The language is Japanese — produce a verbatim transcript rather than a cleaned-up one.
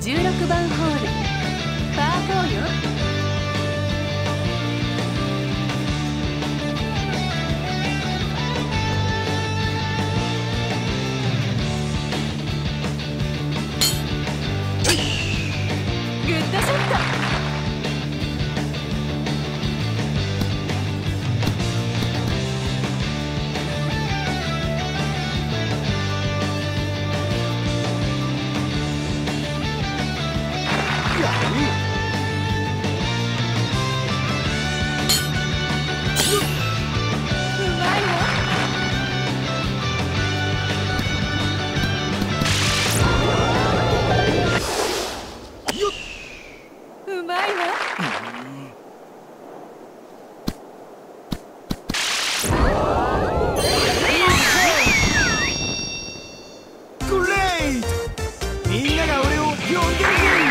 じゅうろくばんホールパーフォーよ。グッドショット。うまいわ。 グレート！みんなが俺を呼んでるぜ。